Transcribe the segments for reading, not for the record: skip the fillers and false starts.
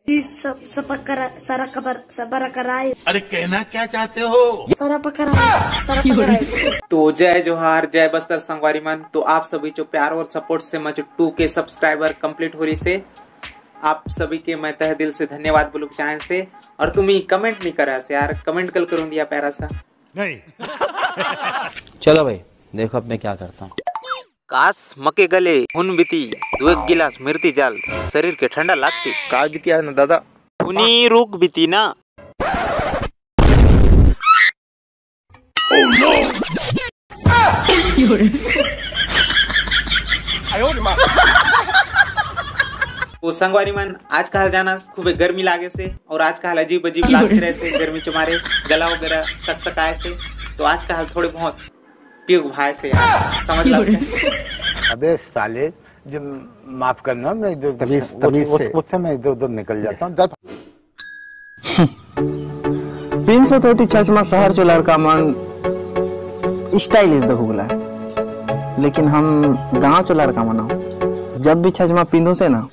सबर कराए। अरे कहना क्या चाहते हो? तो जय जोहार, जय बस्तर संगवारी मन। तो आप सभी जो प्यार और सपोर्ट से मच 2 के सब्सक्राइबर कंप्लीट हो रही से आप सभी के मैं तहे दिल से धन्यवाद बोलूँ चाहे से। और तुम ही कमेंट नहीं करा से यार, कमेंट कल करूँ दिया प्यारा सा नहीं। चलो भाई देखो अब मैं क्या करता हूँ। काश मके गले हुन बीती 2 गिलास मिर्ती जाल शरीर के ठंडा लागती। का बीती है ना दादा, हुनी रुक बीती ना। तो संगवारी मन आज का जाना खूब गर्मी लागे से और आज का अजीब अजीब लागते रहे से गर्मी चमारे गला वगैरह सकसकाए से। तो आज का थोड़े बहुत पीग भाई से यार समझ ला। अबे साले जो माफ करना, मैं जो उससे मैं इधर उधर निकल जाता हूँ। 330 चश्मा शहर जो लड़का मन स्टाइलिश देखूला, लेकिन हम गांव चो लड़का मना जब भी चश्मा पिंधू से ना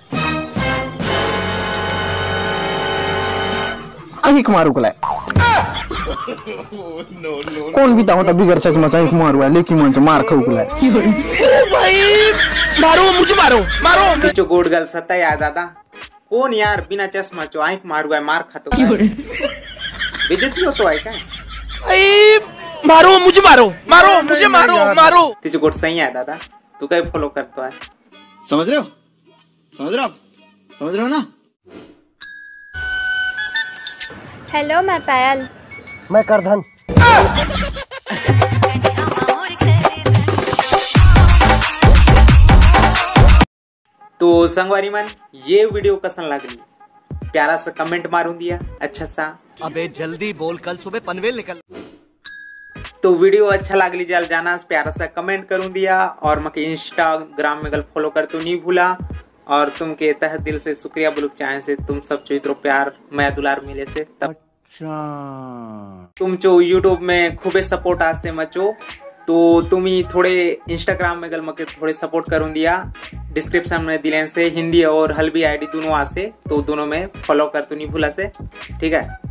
आंख मारू कला। कौन भी होता बिगर चश्मा आंख मारू है, लेकिन मन से मार खाऊ कला। भाई मारो मुझे, मारो जो गोड गल सत्ता याद दादा कौन यार बिना चश्मा चो आंख मारू है मार खातो बेइज्जती हो तो है क्या? मारो मुझे, मारो तुझे गोड सही है दादा, तू कहीं फॉलो करता है। समझ रहे हो ना? हेलो, मैं पायल। मैं करधन। तो संगवारी मन ये वीडियो कैसा लगी प्यारा सा कमेंट मारू दिया अच्छा सा। अबे जल्दी बोल, कल सुबह पनवेल निकल। तो वीडियो अच्छा लागली जल जाना प्यारा सा कमेंट करूँ दिया और मके इंस्टाग्राम में गल फॉलो कर तो नहीं भूला। और तुम के तहे दिल से शुक्रिया बुलुक चाहे से तुम सब जो इतना प्यार मैं दुलार मिले से तब तुम जो यूट्यूब में खूबे सपोर्ट आज से मचो। तो तुम ही थोड़े इंस्टाग्राम में गल मके थोड़े सपोर्ट करूँ दिया, डिस्क्रिप्शन में दिलें से हिंदी और हल्बी आईडी दोनों आ से, तो दोनों में फॉलो कर तो नहीं भूला से। ठीक है।